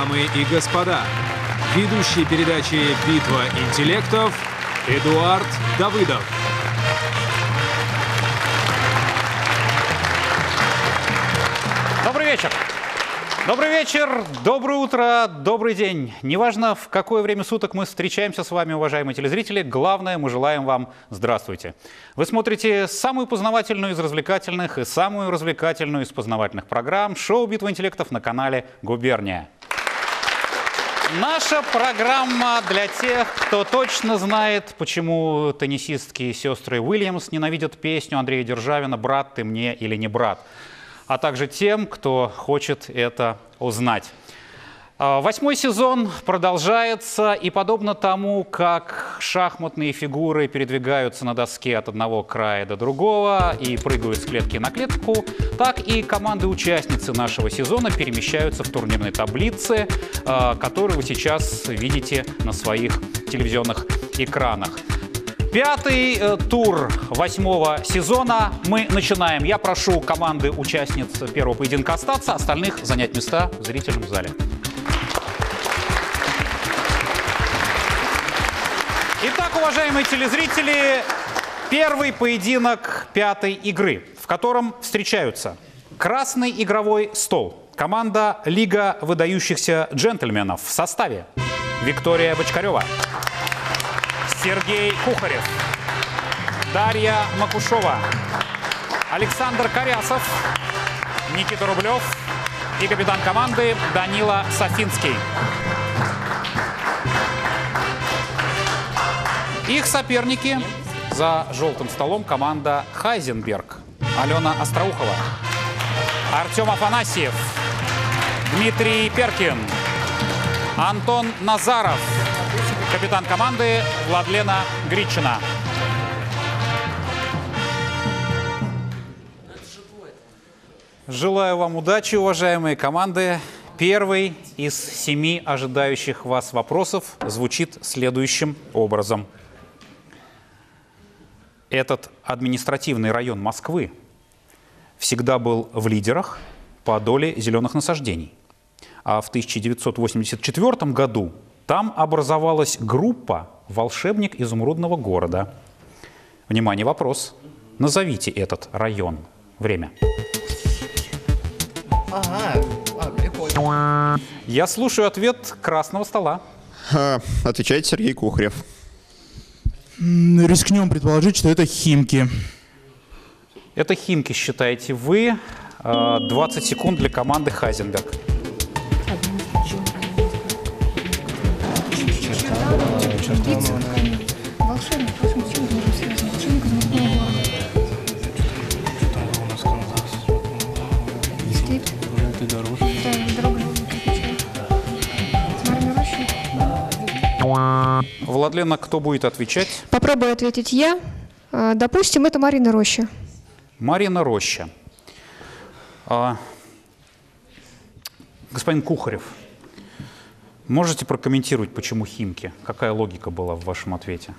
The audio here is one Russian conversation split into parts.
Дамы и господа, ведущий передачи «Битва интеллектов» Эдуард Давыдов. Добрый вечер! Добрый вечер, доброе утро, добрый день. Неважно, в какое время суток мы встречаемся с вами, уважаемые телезрители, главное, мы желаем вам здравствуйте. Вы смотрите самую познавательную из развлекательных и самую развлекательную из познавательных программ шоу «Битва интеллектов» на канале «Губерния». Наша программа для тех, кто точно знает, почему теннисистки сестры Уильямс ненавидят песню Андрея Державина «Брат, ты мне или не брат», а также тем, кто хочет это узнать. 8-й сезон продолжается, и подобно тому, как шахматные фигуры передвигаются на доске от одного края до другого и прыгают с клетки на клетку, так и команды-участницы нашего сезона перемещаются в турнирной таблице, которую вы сейчас видите на своих телевизионных экранах. 5-й тур 8-го сезона мы начинаем. Я прошу команды участниц первого поединка остаться, остальных занять места в зрительном зале. Итак, уважаемые телезрители, первый поединок 5-й игры, в котором встречаются красный игровой стол, команда «Лига выдающихся джентльменов» в составе Виктория Бочкарева, Сергей Кухарев, Дарья Макушова, Александр Карясов, Никита Рублев и капитан команды Данила Софинский. Их соперники за желтым столом команда Хайзенберг, Алена Остроухова, Артем Афанасьев, Дмитрий Перкин, Антон Назаров, капитан команды Владлена Гритчина. Желаю вам удачи, уважаемые команды. Первый из 7 ожидающих вас вопросов звучит следующим образом. Этот административный район Москвы всегда был в лидерах по доле зеленых насаждений. А в 1984 году там образовалась группа «Волшебник изумрудного города». Внимание, вопрос. Назовите этот район. Время. Я слушаю ответ красного стола. Отвечает Сергей Кухарев. Рискнем предположить, что это Химки. Это Химки, считаете вы. 20 секунд для команды Хайзенберг. Владлена, кто будет отвечать? Попробую ответить я. Допустим, это Марьина Роща. Марьина Роща. Господин Кухарев, можете прокомментировать, почему Химки? Какая логика была в вашем ответе?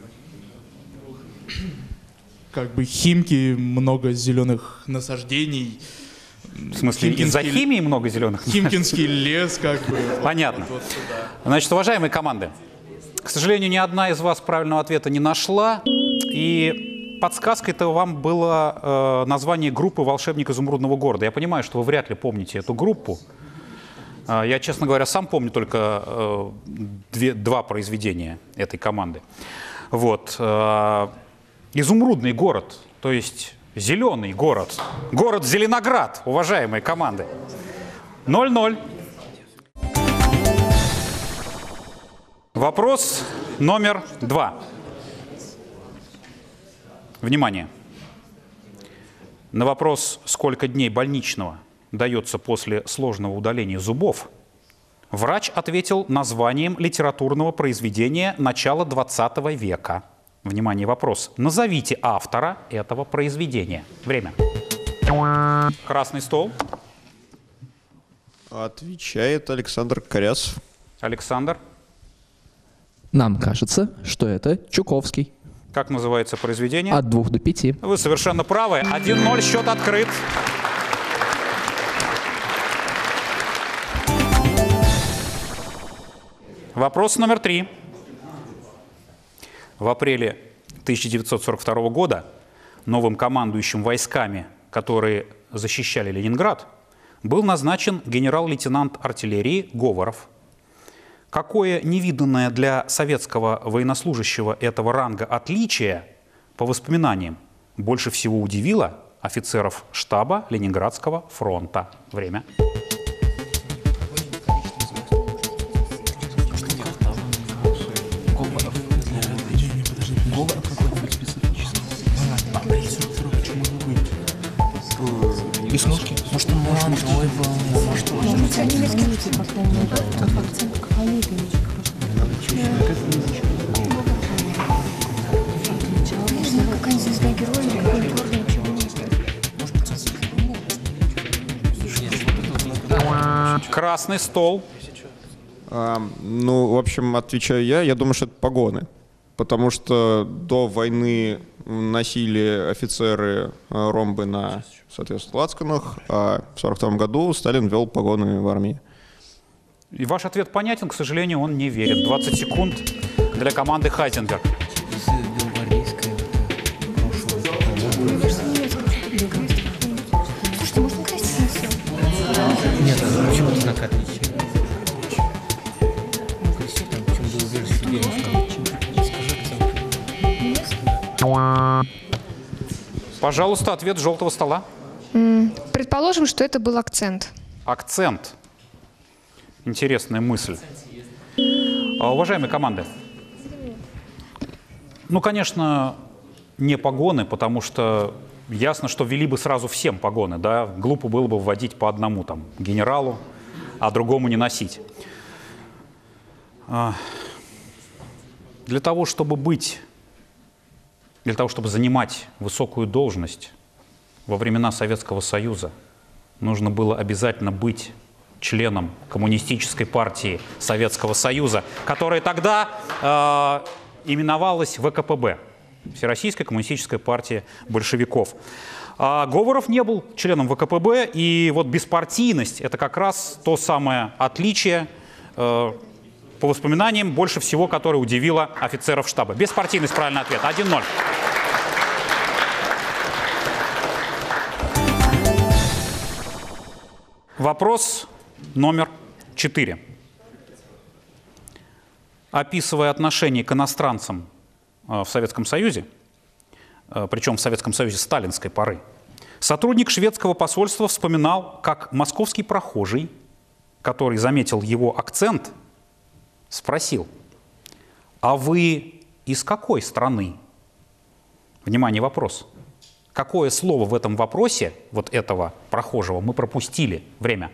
Как бы Химки, много зеленых насаждений. В смысле, из-за химии много зеленых? Химкинский лес, как бы. Понятно. Значит, уважаемые команды, к сожалению, ни одна из вас правильного ответа не нашла. И подсказкой-то вам было название группы «Волшебник изумрудного города». Я понимаю, что вы вряд ли помните эту группу. Я, честно говоря, сам помню только 2 произведения этой команды. Вот. Изумрудный город, то есть зеленый город. Город Зеленоград, уважаемые команды. 0-0. Вопрос номер 2. Внимание. На вопрос, сколько дней больничного дается после сложного удаления зубов, врач ответил названием литературного произведения начала 20 века. Внимание, вопрос. Назовите автора этого произведения. Время. Красный стол. Отвечает Александр Карясов. Александр. Нам кажется, что это Чуковский. Как называется произведение? От 2 до 5. Вы совершенно правы. 1-0, счет открыт. Вопрос номер 3. В апреле 1942 года новым командующим войсками, которые защищали Ленинград, был назначен генерал-лейтенант артиллерии Говоров. Какое невиданное для советского военнослужащего этого ранга отличие, по воспоминаниям, больше всего удивило офицеров штаба Ленинградского фронта? Время. Веснушки? Может, он молодой был, может, он немецкий акцент. Какая-нибудь звезда героя, Красный стол. Ну, в общем, отвечаю я. Я думаю, что это погоны. Потому что до войны носили офицеры ромбы на, соответственно, лацканах, а в 1942 году Сталин ввел погоны в армии. И ваш ответ понятен, к сожалению, он не верит. 20 секунд для команды Хайзенберг. Нет, почему знак отличия? Пожалуйста, ответ с желтого стола. Предположим, что это был акцент. Акцент. Интересная мысль. Уважаемые команды, ну, конечно, не погоны, потому что ясно, что ввели бы сразу всем погоны, да, глупо было бы вводить по одному там генералу, а другому не носить. Для того, чтобы занимать высокую должность во времена Советского Союза, нужно было обязательно быть членом Коммунистической партии Советского Союза, которая тогда именовалась ВКПБ, Всероссийская коммунистическая партия большевиков. Говоров не был членом ВКПБ, и вот беспартийность – это как раз то самое отличие, по воспоминаниям, больше всего, которое удивило офицеров штаба. Беспартийность – правильный ответ. 1-0. Вопрос номер 4. Описывая отношение к иностранцам в Советском Союзе, причем в Советском Союзе сталинской поры, сотрудник шведского посольства вспоминал, как московский прохожий, который заметил его акцент, спросил: «А вы из какой страны?» Внимание, вопрос. Какое слово в этом вопросе, вот этого прохожего, мы пропустили? Время.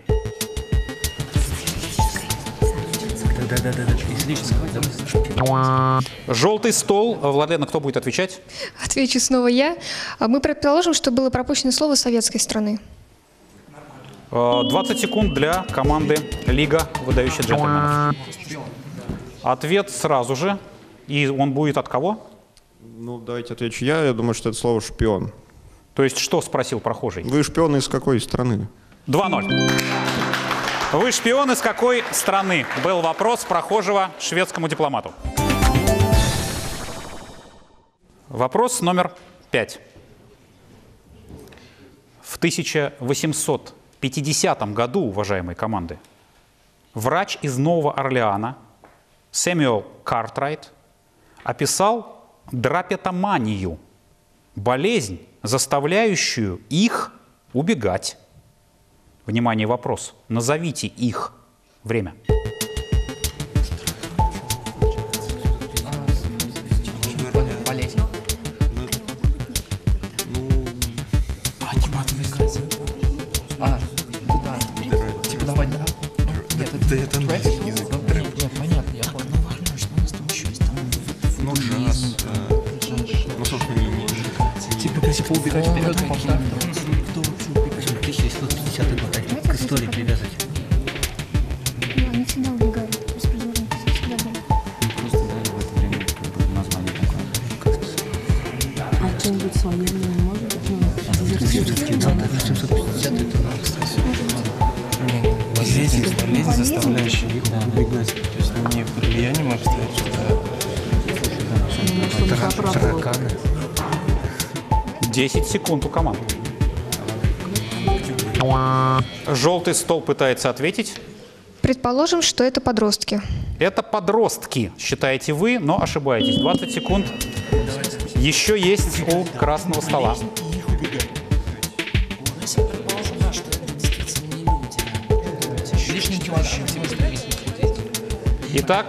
Желтый стол. Владлена, кто будет отвечать? Отвечу снова я. Мы предположим, что было пропущено слово советской страны. 20 секунд для команды Лига выдающих джентльменов. Ответ сразу же. И он будет от кого? Ну, давайте отвечу я. Я думаю, что это слово «шпион». То есть что спросил прохожий? Вы шпион из какой страны? 2-0. Вы шпион из какой страны? Был вопрос прохожего шведскому дипломату. Вопрос номер 5. В 1850 году, уважаемые команды, врач из Нового Орлеана Сэмюэл Картрайт описал драпетоманию, болезнь, заставляющую их убегать. Внимание, вопрос. Назовите их. Время. Болезнь. Да. Типа давай, да. Нет, это английский язык. Нет, понятно, я понял. Ну, важно, что у нас там еще есть. Ну, джаз. Ну, собственно, типа, если поубегать вперед, то 1650 год к истории привязать. Они всегда убегают. Беспризорники всегда были. Просто дали в это время название такое. А что-нибудь свое не может быть? 1750 это болезнь, заставляющая их убегать. То есть не под влиянием обстоятельств, а тараканы. 10 секунд у команд. Желтый стол пытается ответить. Предположим, что это подростки. Это подростки, считаете вы, но ошибаетесь. 20 секунд еще есть у красного стола. Итак,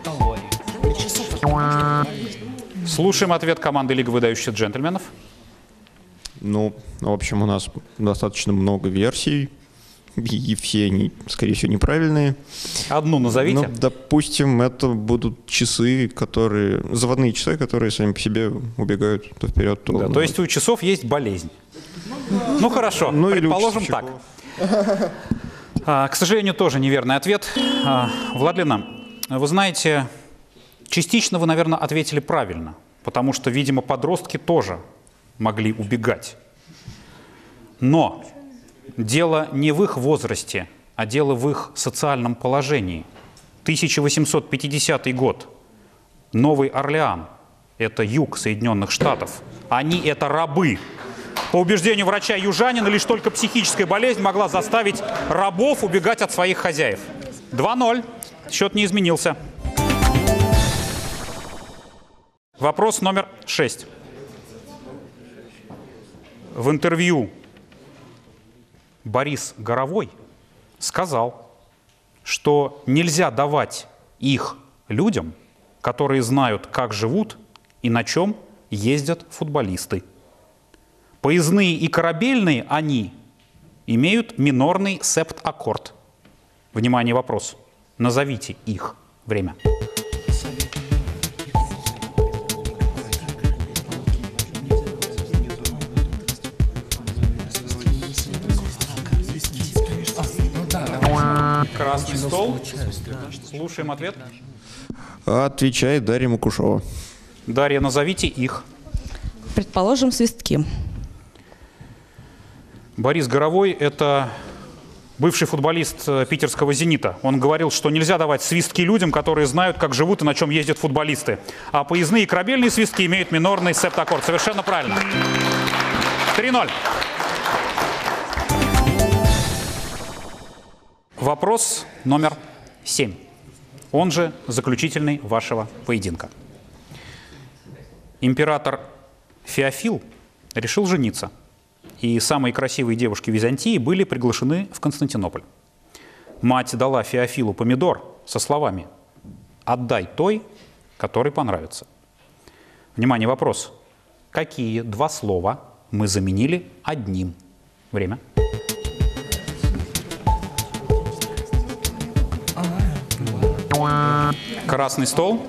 слушаем ответ команды Лига выдающихся джентльменов. Ну, в общем, у нас достаточно много версий, и все они, скорее всего, неправильные. Одну назовите. Ну, допустим, это будут часы, заводные часы, которые сами по себе убегают то вперед, то назад. То есть у часов есть болезнь. Ну хорошо, Ну, или у предположим так. часовщиков. К сожалению, тоже неверный ответ. Владлена, вы знаете, частично вы, наверное, ответили правильно, потому что, видимо, подростки тоже могли убегать. Но дело не в их возрасте, а дело в их социальном положении. 1850 год. Новый Орлеан – это юг Соединенных Штатов. Они – это рабы. По убеждению врача-южанина, лишь только психическая болезнь могла заставить рабов убегать от своих хозяев. 2-0. Счет не изменился. Вопрос номер 6. В интервью Борис Горовой сказал, что нельзя давать их людям, которые знают, как живут и на чем ездят футболисты. Поездные и корабельные они имеют минорный септаккорд. Внимание, вопрос. Назовите их. Время. Красный стол. Слушаем ответ. Отвечает Дарья Макушова. Дарья, назовите их. Предположим, свистки. Борис Горовой – это бывший футболист питерского «Зенита». Он говорил, что нельзя давать свистки людям, которые знают, как живут и на чем ездят футболисты. А поездные и корабельные свистки имеют минорный септаккорд. Совершенно правильно. 3-0. Вопрос номер 7. Он же заключительный вашего поединка. Император Феофил решил жениться. И самые красивые девушки Византии были приглашены в Константинополь. Мать дала Феофилу помидор со словами «Отдай той, которой понравится». Внимание, вопрос. Какие два слова мы заменили одним? Время. Красный стол.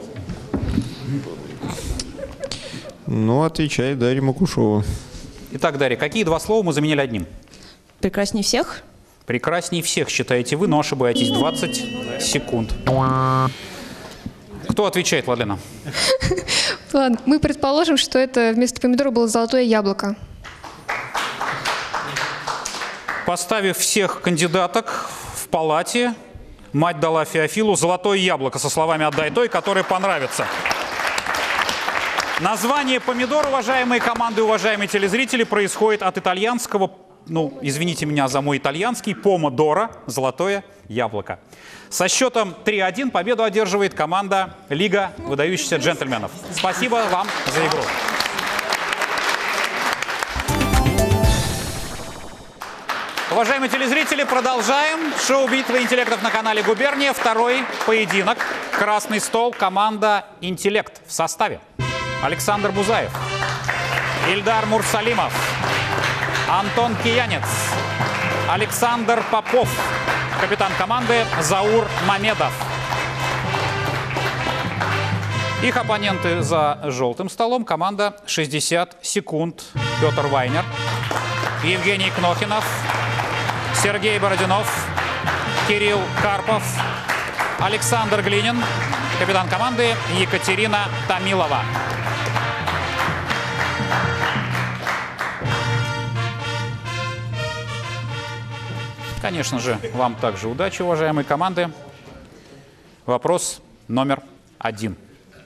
Ну, отвечает Дарья Макушова. Итак, Дарья, какие два слова мы заменили одним? Прекрасней всех? Прекрасней всех, считаете вы, но ошибаетесь. 20 секунд. Кто отвечает, Владлена? Ладно, мы предположим, что это вместо помидора было золотое яблоко. Поставив всех кандидаток в палате, мать дала Феофилу золотое яблоко со словами «Отдай той, которой понравится». Название помидор, уважаемые команды, уважаемые телезрители, происходит от итальянского, ну, извините меня за мой итальянский, помодоро, золотое яблоко. Со счетом 3-1 победу одерживает команда Лига выдающихся джентльменов. Спасибо вам за игру. Уважаемые телезрители, продолжаем. Шоу «Битва интеллектов» на канале «Губерния». Второй поединок. Красный стол. Команда «Интеллект» в составе. Александр Бузаев, Ильдар Мурсалимов, Антон Киянец, Александр Попов, капитан команды Заур Мамедов. Их оппоненты за желтым столом. Команда 60 секунд. Петр Вайнер, Евгений Кнохинов, Сергей Бородинов, Кирилл Карпов, Александр Глинин, капитан команды Екатерина Томилова. Конечно же, вам также удачи, уважаемые команды. Вопрос номер 1.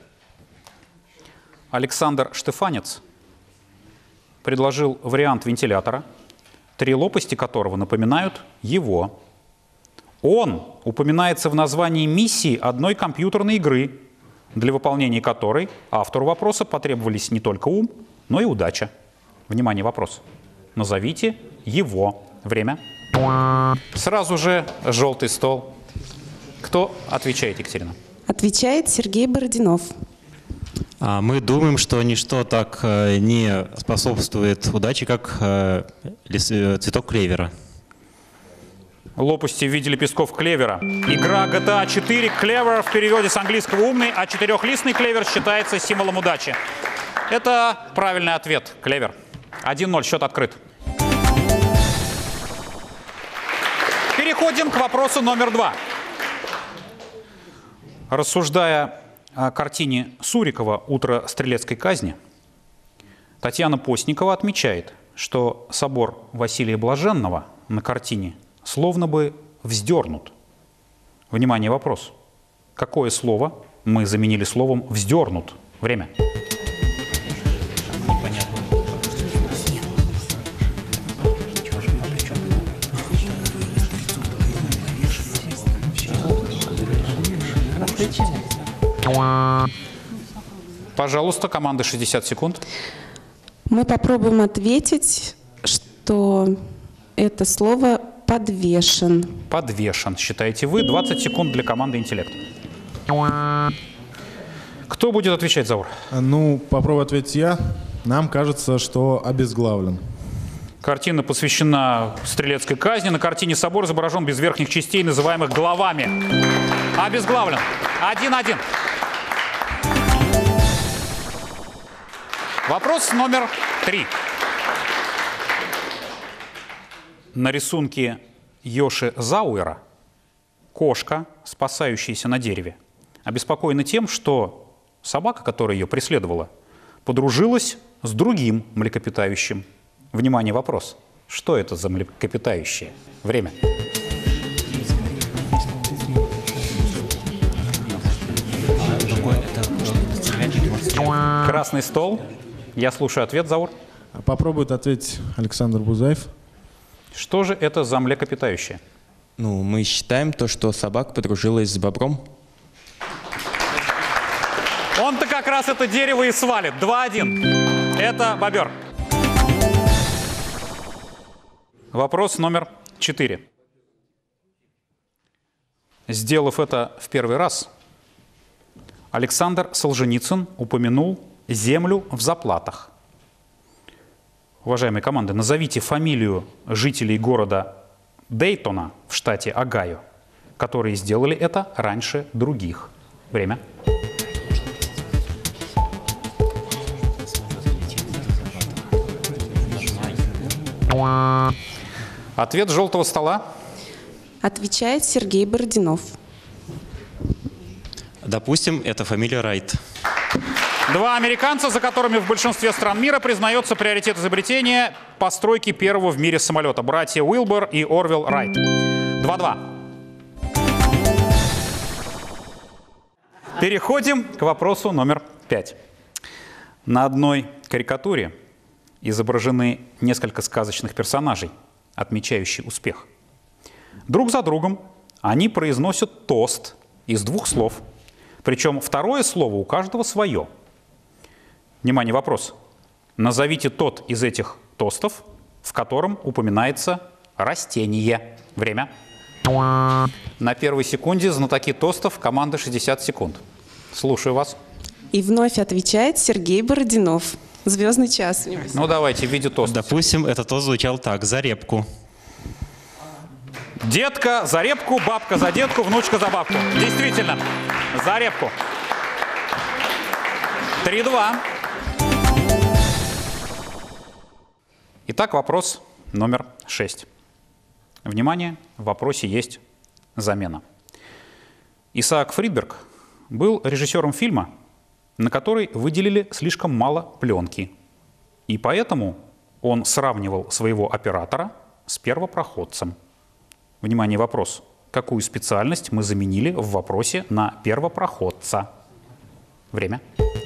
Александр Штефанец предложил вариант вентилятора, 3 лопасти которого напоминают его. Он упоминается в названии миссии одной компьютерной игры, для выполнения которой автору вопроса потребовались не только ум, но и удача. Внимание, вопрос. Назовите его. Время. Сразу же желтый стол. Кто отвечает, Екатерина? Отвечает Сергей Бородинов. Мы думаем, что ничто так не способствует удаче, как цветок клевера. Лопасти в виде лепестков клевера. Игра GTA 4 «Клевер» в переводе с английского «умный», а четырехлистный клевер считается символом удачи. Это правильный ответ. Клевер. 1-0. Счет открыт. Переходим к вопросу номер 2. Рассуждая о картине Сурикова «Утро стрелецкой казни», Татьяна Постникова отмечает, что собор Василия Блаженного на картине словно бы вздернут. Внимание, вопрос. Какое слово мы заменили словом «вздернут»? Время. Пожалуйста, команда 60 секунд. Мы попробуем ответить, что это слово «подвешен». Подвешен, считаете вы. 20 секунд для команды «Интеллект». Кто будет отвечать, Заур? Ну, попробую ответить я. Нам кажется, что обезглавлен. Картина посвящена стрелецкой казни. На картине собор изображен без верхних частей, называемых головами. Обезглавлен. 1-1. Вопрос номер 3. На рисунке Йоши Зауэра кошка, спасающаяся на дереве, обеспокоена тем, что собака, которая ее преследовала, подружилась с другим млекопитающим. Внимание, вопрос. Что это за млекопитающее? Время. Красный стол. Я слушаю ответ, Заур. Попробует ответить Александр Бузаев. Что же это за млекопитающее? Ну, мы считаем то, что собака подружилась с бобром. Он-то как раз это дерево и свалит. 2-1. Это бобер. Вопрос номер 4. Сделав это в первый раз, Александр Солженицын упомянул землю в заплатах. Уважаемые команды, назовите фамилию жителей города Дейтона в штате Огайо, которые сделали это раньше других. Время. Ответ желтого стола. Отвечает Сергей Бородинов. Допустим, это фамилия Райт. 2 американца, за которыми в большинстве стран мира признается приоритет изобретения постройки первого в мире самолета. Братья Уилбер и Орвилл Райт. 2-2. Переходим к вопросу номер 5. На одной карикатуре изображены несколько сказочных персонажей, отмечающие успех. Друг за другом они произносят тост из 2 слов. Причем второе слово у каждого свое. Внимание, вопрос. Назовите тот из этих тостов, в котором упоминается растение. Время. На первой секунде знатоки тостов, команда 60 секунд. Слушаю вас. И вновь отвечает Сергей Бородинов. Звездный час. Ну давайте, в виде тоста. Допустим, это тост звучал так: за репку. Детка за репку, бабка за детку, внучка за бабку. Действительно, за репку. 3-2. Итак, вопрос номер 6. Внимание, в вопросе есть замена. Исаак Фридберг был режиссером фильма, на который выделили слишком мало пленки. И поэтому он сравнивал своего оператора с первопроходцем. Внимание, вопрос. Какую специальность мы заменили в вопросе на первопроходца? Время.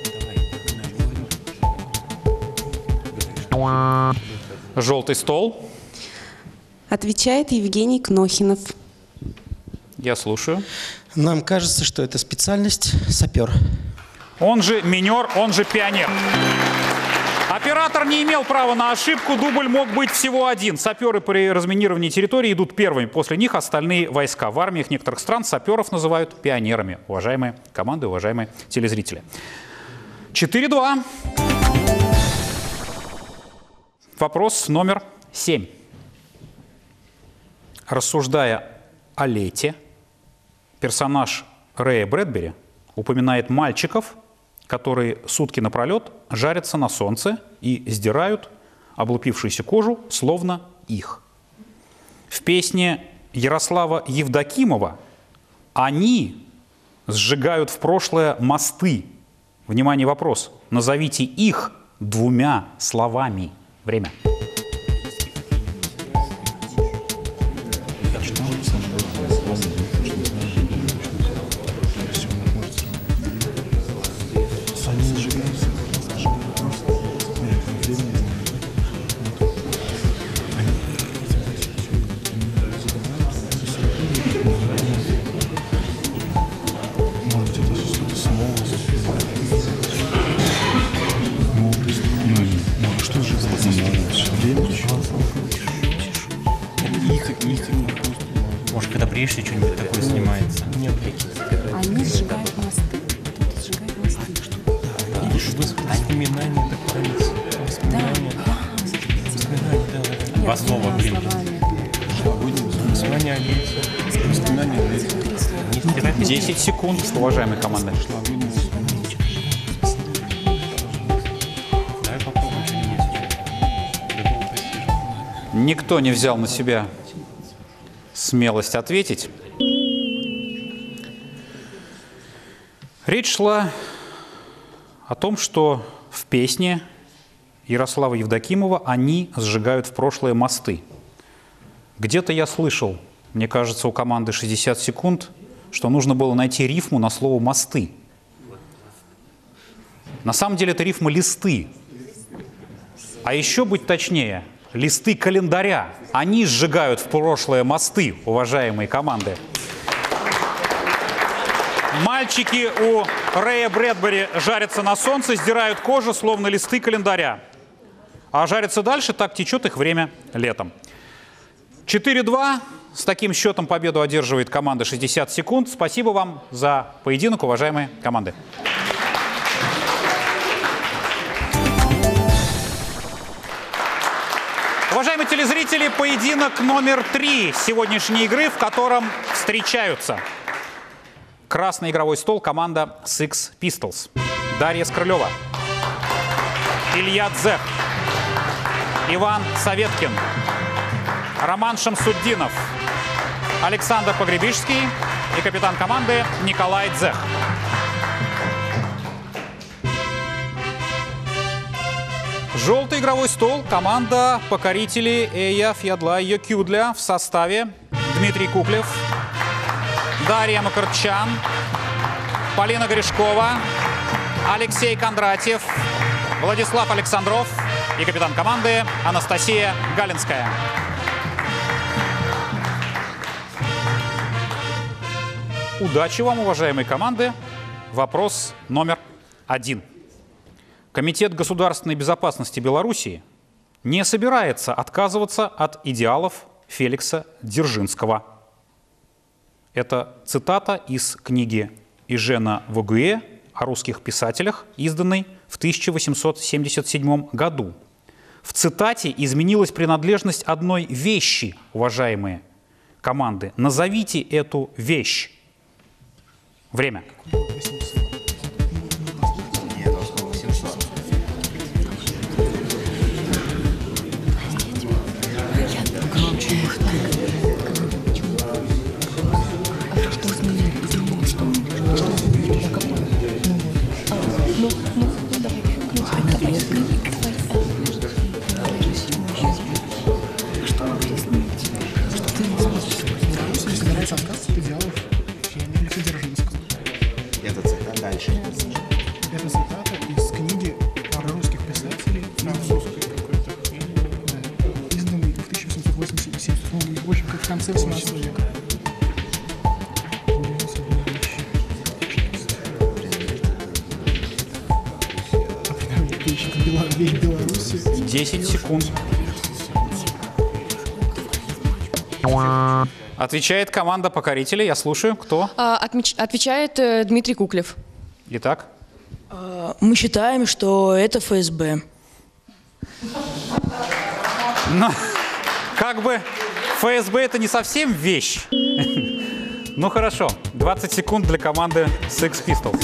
Желтый стол. Отвечает Евгений Кнохинов. Я слушаю. Нам кажется, что это специальность сапер. Он же минер, он же пионер. Оператор не имел права на ошибку, дубль мог быть всего один. Саперы при разминировании территории идут первыми, после них остальные войска. В армиях некоторых стран саперов называют пионерами. Уважаемые команды, уважаемые телезрители. 4-2. Вопрос номер 7. Рассуждая о лете, персонаж Рэя Брэдбери упоминает мальчиков, которые сутки напролет жарятся на солнце и сдирают облупившуюся кожу, словно их. В песне Ярослава Евдокимова они сжигают в прошлое мосты. Внимание, вопрос. Назовите их 2 словами. Время. Может, когда приедешь, что-нибудь такое снимается? Они сжигают мосты. Кто-то сжигает мосты. Воспоминания, воспоминания. Два слова, блин. Воспоминания. 10 секунд, уважаемые команды. Никто не взял на себя смелость ответить. Речь шла о том, что в песне Ярослава Евдокимова они сжигают в прошлое мосты. Где-то я слышал, мне кажется, у команды 60 секунд, что нужно было найти рифму на слово «мосты». На самом деле это рифма «листы». А еще быть точнее, листы календаря. Они сжигают в прошлое мосты, уважаемые команды. Мальчики у Рэя Брэдбери жарятся на солнце, сдирают кожу, словно листы календаря. А жарятся дальше, так течет их время летом. 4-2. С таким счетом победу одерживает команда 60 секунд. Спасибо вам за поединок, уважаемые команды. Уважаемые телезрители, поединок номер 3 сегодняшней игры, в котором встречаются красный игровой стол, команда Sex Pistols. Дарья Скрылева, Илья Дзех, Иван Советкин, Роман Шамсуддинов, Александр Погребишский и капитан команды Николай Дзех. Желтый игровой стол, команда покорители Эя Фьядла Йокюдля в составе Дмитрий Куклев, Дарья Макарчан, Полина Гришкова, Алексей Кондратьев, Владислав Александров и капитан команды Анастасия Галинская. Удачи вам, уважаемые команды. Вопрос номер 1. Комитет государственной безопасности Белоруссии не собирается отказываться от идеалов Феликса Дзержинского. Это цитата из книги Ижена Вогуэ о русских писателях, изданной в 1877 году. В цитате изменилась принадлежность одной вещи, уважаемые команды. Назовите эту вещь. Время. в общем, как в конце 18 века. Вещь Беларуси. 10 секунд. Отвечает команда покорителей. Я слушаю. Кто? Отвечает Дмитрий Куклев. Итак? Мы считаем, что это ФСБ. Но, как бы ФСБ это не совсем вещь. Ну хорошо. 20 секунд для команды Sex Pistols.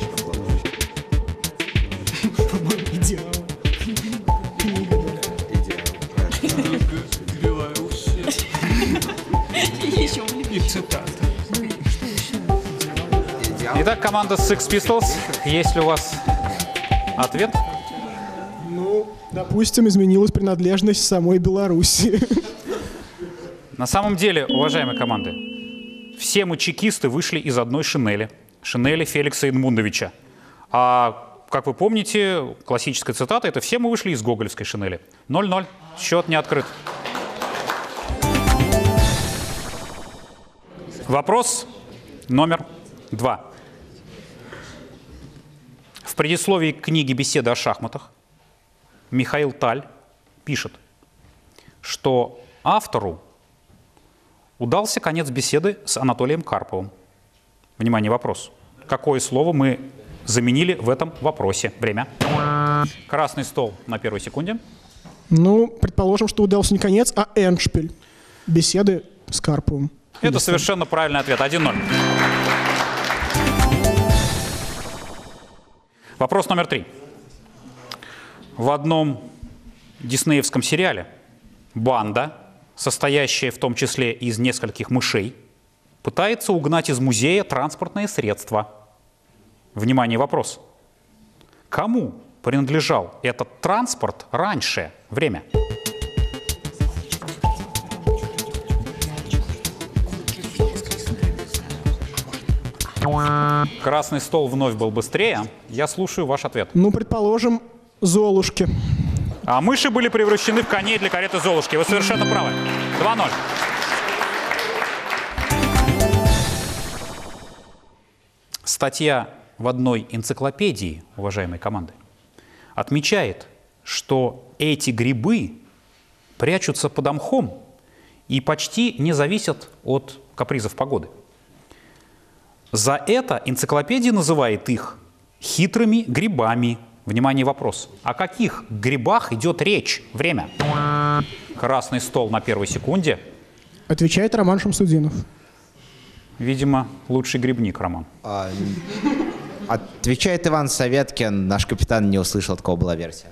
Итак, команда Sex Pistols, есть ли у вас ответ? Ну, допустим, изменилась принадлежность самой Беларуси. На самом деле, уважаемые команды, все мы чекисты вышли из одной шинели. Шинели Феликса Эдмундовича. А, как вы помните, классическая цитата — это «все мы вышли из гоголевской шинели». 0-0. Счет не открыт. Вопрос номер 2. В предисловии к книге «Беседы о шахматах» Михаил Таль пишет, что автору удался конец беседы с Анатолием Карповым. Внимание, вопрос. Какое слово мы заменили в этом вопросе? Время. Красный стол на первой секунде. Ну, предположим, что удался не конец, а эндшпиль. Беседы с Карповым. Это совершенно правильный ответ. 1-0. Вопрос номер 3. В одном диснеевском сериале банда, состоящая в том числе из нескольких мышей, пытается угнать из музея транспортное средство. Внимание, вопрос. Кому принадлежал этот транспорт раньше? Время. Красный стол вновь был быстрее. Я слушаю ваш ответ. Ну, предположим, Золушки. А мыши были превращены в коней для кареты Золушки. Вы совершенно правы. 2-0. Статья в одной энциклопедии, уважаемые команды, отмечает, что эти грибы прячутся под мхом и почти не зависят от капризов погоды. За это энциклопедия называет их хитрыми грибами. Внимание, вопрос. О каких грибах идет речь? Время. Красный стол на первой секунде. Отвечает Роман Шамсудинов. Видимо, лучший грибник, Роман. Отвечает Иван Советкин. Наш капитан не услышал, такого была версия.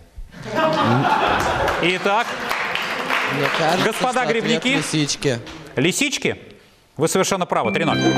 Итак, кажется, господа грибники. Лисички. Лисички? Вы совершенно правы. 3-0.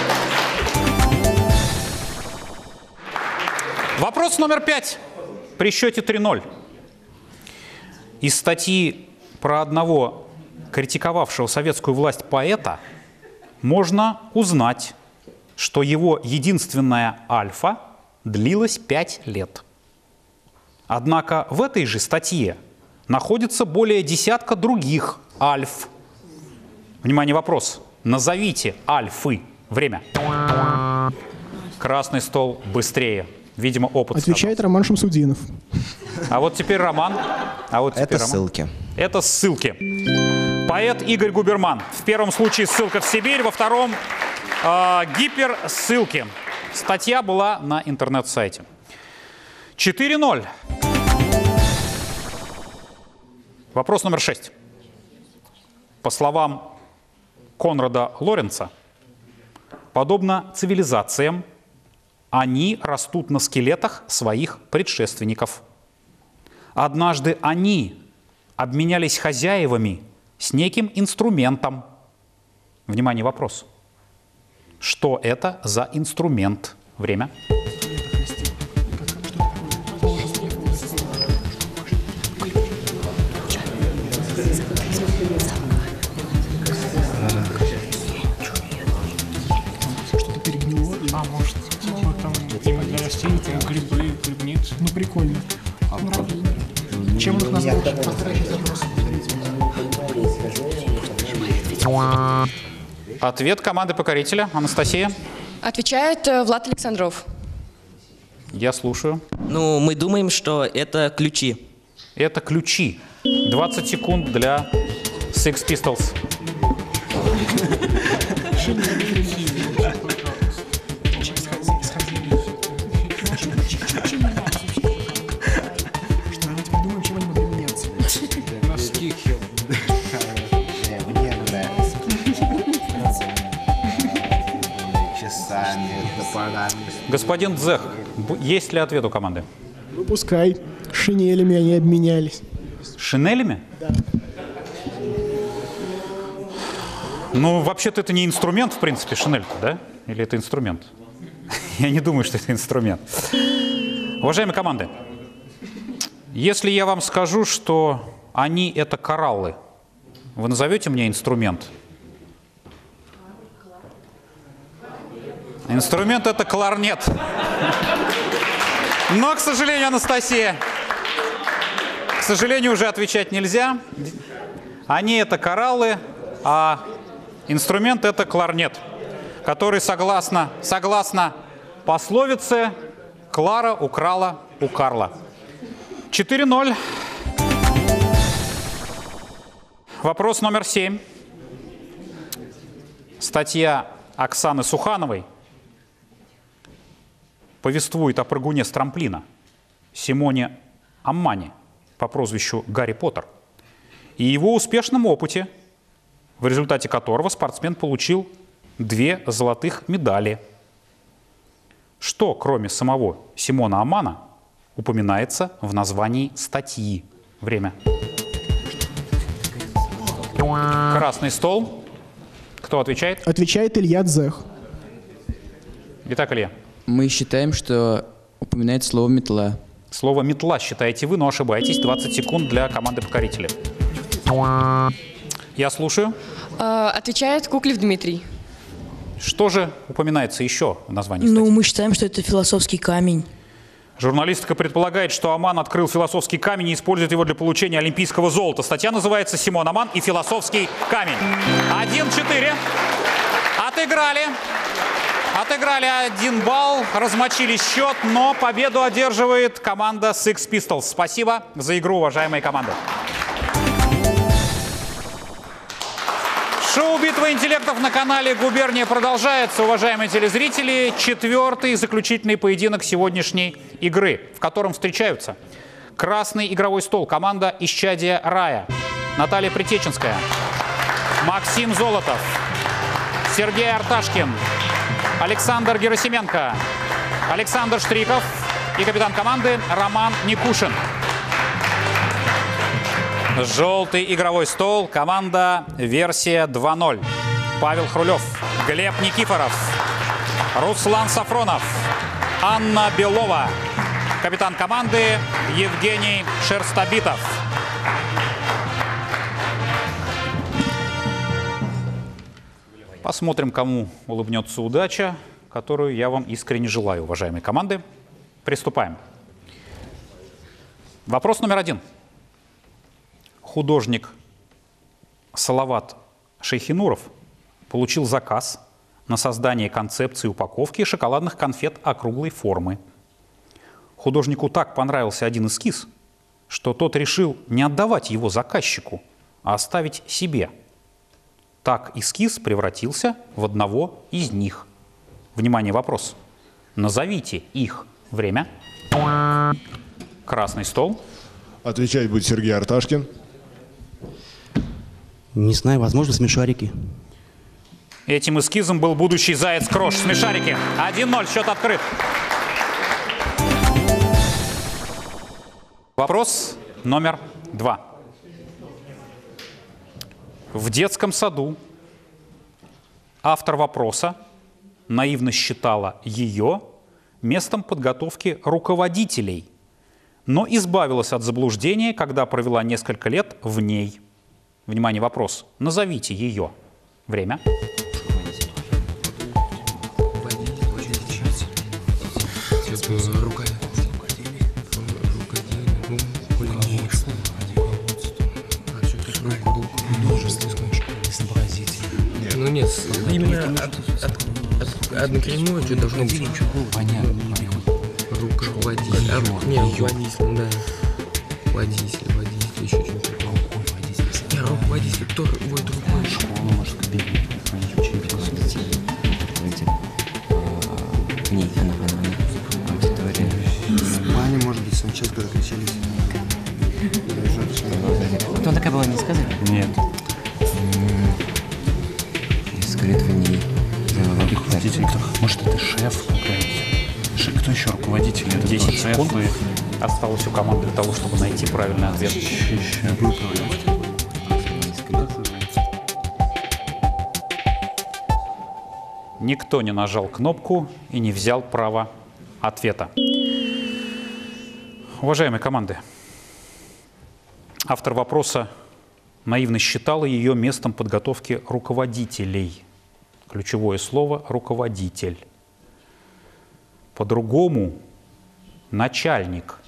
Вопрос номер 5 при счете 3-0. Из статьи про одного критиковавшего советскую власть поэта можно узнать, что его единственная альфа длилась 5 лет. Однако в этой же статье находится более десятка других альф. Внимание, вопрос. Назовите альфы. Время. Красный стол быстрее. Видимо, опыт. Отвечает Роман Шамсудинов. А вот теперь Роман. Это ссылки. Это ссылки. Поэт Игорь Губерман. В первом случае ссылка в Сибирь, во втором гиперссылки. Статья была на интернет-сайте. 4-0. Вопрос номер 6. По словам Конрада Лоренца, подобно цивилизациям, они растут на скелетах своих предшественников. Однажды они обменялись хозяевами с неким инструментом. Внимание, вопрос. Что это за инструмент? Время. Что-то перегнило. А может, там именно для растений, там грибы, грибницы. Ну, прикольно. Чем он их назвал? Ответ команды покорителя. Анастасия. Отвечает Влад Александров. Я слушаю. Ну, мы думаем, что это ключи. Это ключи. 20 секунд для Sex Pistols. Господин Дзех, есть ли ответ у команды? Ну, пускай. Шинелями они обменялись. Шинелями? Да. Ну, вообще-то это не инструмент, в принципе, шинель-то, да? Или это инструмент? Я не думаю, что это инструмент. Уважаемые команды, если я вам скажу, что они — это кораллы, вы назовете мне инструмент? Инструмент — это кларнет. Но, к сожалению, Анастасия, к сожалению, уже отвечать нельзя. Они — это кораллы, а инструмент — это кларнет, который, согласно пословице, Клара украла у Карла. 4-0. Вопрос номер 7. Статья Оксаны Сухановой повествует о прыгуне с трамплина Симоне Аммане по прозвищу Гарри Поттер и его успешном опыте, в результате которого спортсмен получил 2 золотых медали. Что, кроме самого Симона Аммана, упоминается в названии статьи? Время. Красный стол. Кто отвечает? Отвечает Илья Дзех. Итак, Илья. Мы считаем, что упоминается слово «метла». Слово «метла» считаете вы, но ошибаетесь. 20 секунд для команды покорителей. Я слушаю. Отвечает Куклев Дмитрий. Что же упоминается еще в названии Ну, статьи? мы считаем, что это философский камень. Журналистика предполагает, что Амман открыл философский камень и использует его для получения олимпийского золота. Статья называется «Симон Амман и философский камень». 1-4. Отыграли 1 балл, размочили счет, но победу одерживает команда Sex Pistols. Спасибо за игру, уважаемые команды. Шоу «Битва интеллектов» на канале «Губерния» продолжается, уважаемые телезрители. 4-й заключительный поединок сегодняшней игры, в котором встречаются красный игровой стол, команда «Исчадие рая». Наталья Притеченская, Максим Золотов, Сергей Арташкин, Александр Герасименко, Александр Штриков и капитан команды Роман Никушин. Желтый игровой стол, команда «Версия 2.0». Павел Хрулев, Глеб Никифоров, Руслан Сафронов, Анна Белова, капитан команды Евгений Шерстобитов. Посмотрим, кому улыбнется удача, которую я вам искренне желаю, уважаемые команды. Приступаем. Вопрос номер 1. Художник Салават Шейхинуров получил заказ на создание концепции упаковки шоколадных конфет округлой формы. Художнику так понравился один эскиз, что тот решил не отдавать его заказчику, а оставить себе. Так эскиз превратился в одного из них. Внимание, вопрос. Назовите их. Время. Красный стол. Отвечать будет Сергей Арташкин. Не знаю, возможно, смешарики. Этим эскизом был будущий заяц Крош. Смешарики. 1-0. Счет открыт. Вопрос номер 2. В детском саду автор вопроса наивно считала ее местом подготовки руководителей, но избавилась от заблуждения, когда провела несколько лет в ней. Внимание, вопрос. Назовите ее. Время. Изобразитель. Ну нет, именно однокоренное что должно быть. Понятно. Руководитель. Не, руководитель, да. Водитель, еще что-то. Не, руководитель, кто водит рукой? Школа, может, кабинет. В ней, она. Аудитория. Спальня, может быть, сам час, когда кричались. Кто такая была, не сказали? Нет. Говорит, в ней. Руководитель, кто? Может, это шеф какая-нибудь? Кто еще руководитель? 10 секунд осталось у команды для того, чтобы найти правильный ответ. Никто не нажал кнопку и не взял право ответа. Уважаемые команды, автор вопроса наивно считала ее местом подготовки руководителей. Ключевое слово – руководитель. По-другому – начальник.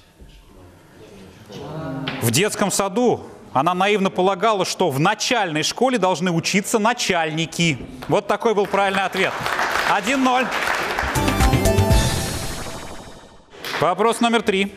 В детском саду она наивно полагала, что в начальной школе должны учиться начальники. Вот такой был правильный ответ. 1-0. Вопрос номер 3.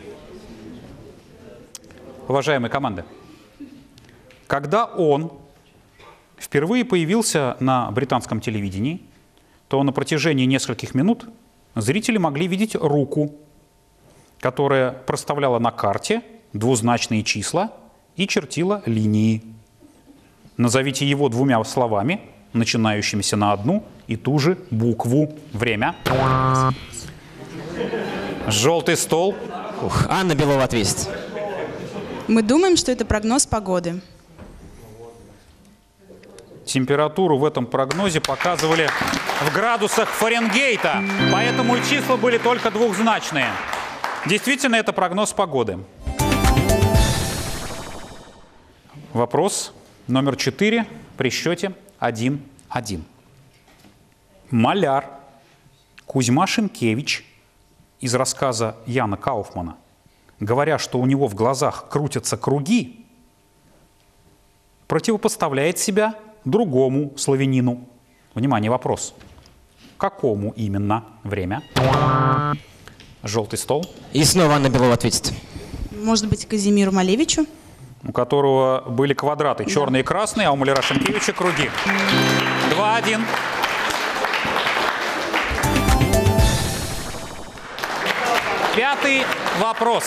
Уважаемые команды, когда он впервые появился на британском телевидении, то на протяжении нескольких минут зрители могли видеть руку, которая проставляла на карте двузначные числа и чертила линии. Назовите его двумя словами, начинающимися на одну и ту же букву. Время. Желтый стол. Анна Белова ответит. Мы думаем, что это прогноз погоды. Температуру в этом прогнозе показывали в градусах Фаренгейта, поэтому и числа были только двухзначные. Действительно, это прогноз погоды. Вопрос номер 4 при счете 1-1. Маляр Кузьма Шенкевич из рассказа Яна Кауфмана, говоря, что у него в глазах крутятся круги, противопоставляет себя другому славянину. Внимание, вопрос. Какому именно? Время. Желтый стол. И снова Анна Белова ответит. Может быть, Казимиру Малевичу? У которого были квадраты черные и красные, а у маляра Шенкевича круги. 2-1. Пятый вопрос.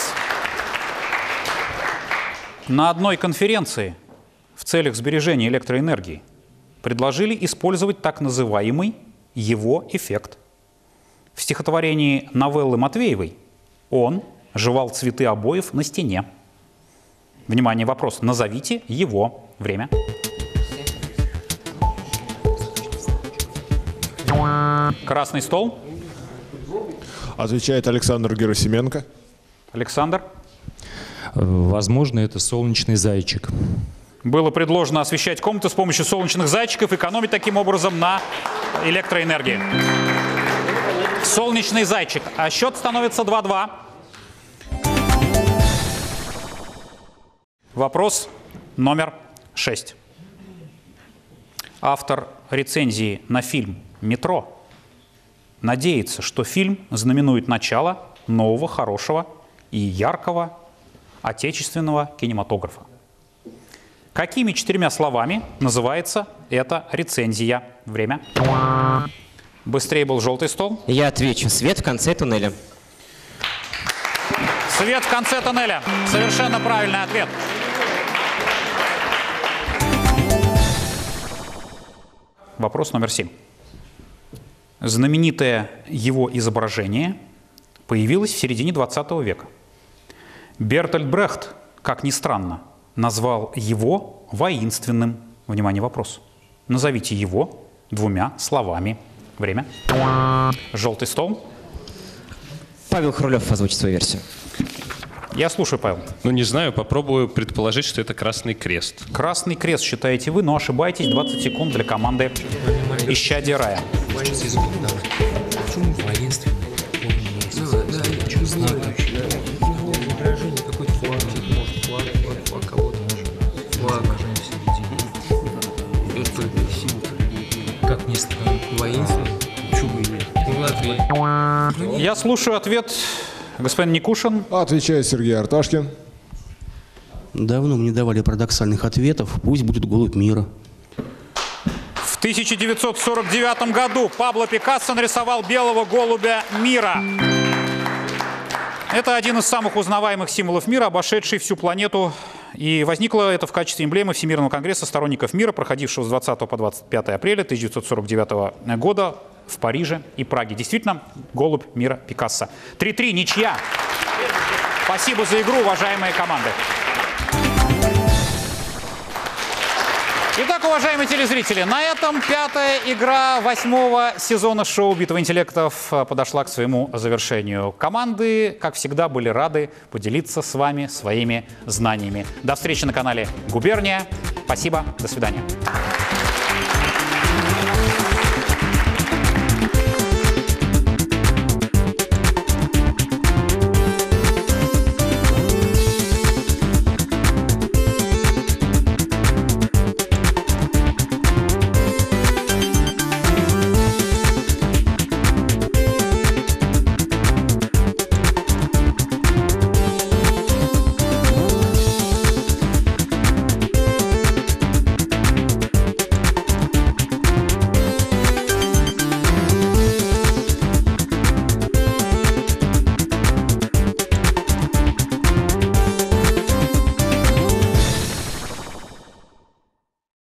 На одной конференции в целях сбережения электроэнергии предложили использовать так называемый его эффект. В стихотворении новеллы Матвеевой он жевал цветы обоев на стене. Внимание, вопрос. Назовите его. Время. Красный стол. Отвечает Александр Герасименко. Александр. Возможно, это солнечный зайчик. Было предложено освещать комнату с помощью солнечных зайчиков, экономить таким образом на электроэнергии. Солнечный зайчик. А счет становится 2-2. Вопрос номер 6. Автор рецензии на фильм «Метро» надеется, что фильм знаменует начало нового, хорошего и яркого отечественного кинематографа. Какими 4 словами называется эта рецензия? Время. Быстрее был желтый стол. Я отвечу. Свет в конце туннеля. Свет в конце туннеля. Совершенно правильный ответ. Вопрос номер 7. Знаменитое его изображение появилось в середине 20 века. Бертольд Брехт, как ни странно, назвал его воинственным. Внимание, вопрос. Назовите его 2 словами. Время. Желтый стол. Павел Хрулев озвучит свою версию. Я слушаю, Павел. Ну, не знаю, попробую предположить, что это Красный Крест. Красный Крест считаете вы, но ошибаетесь. 20 секунд для команды «Исчадие рая». Почему воинственный? Да, я что знаю. Изображение какой-то флаг, флаг кого-то. Флаг. Как место воинственно? Чего бы и нет. Ну, Латвия. Я слушаю ответ господин Никушин. Отвечает Сергей Арташкин. Давно мне давали парадоксальных ответов. Пусть будет голубь мира. В 1949 году Пабло Пикассо нарисовал белого голубя мира. Это один из самых узнаваемых символов мира, обошедший всю планету. И возникло это в качестве эмблемы Всемирного конгресса сторонников мира, проходившего с 20 по 25 апреля 1949 года в Париже и Праге. Действительно, голубь мира Пикассо. 3-3, ничья. Спасибо за игру, уважаемые команды. Итак, уважаемые телезрители, на этом пятая игра 8-го сезона шоу «Битва интеллектов» подошла к своему завершению. Команды, как всегда, были рады поделиться с вами своими знаниями. До встречи на канале «Губерния». Спасибо, до свидания.